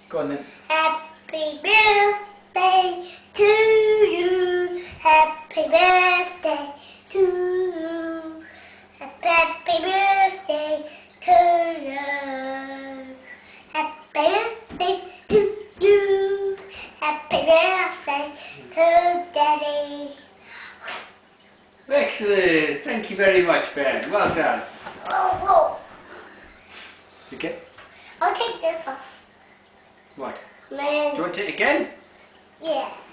Go on then. Happy birthday to you. Happy birthday to you. Happy birthday to you. Happy birthday to you. Happy birthday to Daddy. Excellent. Thank you very much, Ben. Well done. Oh, Okay. I'll take this off. What? Man. Do you want it again? Yeah.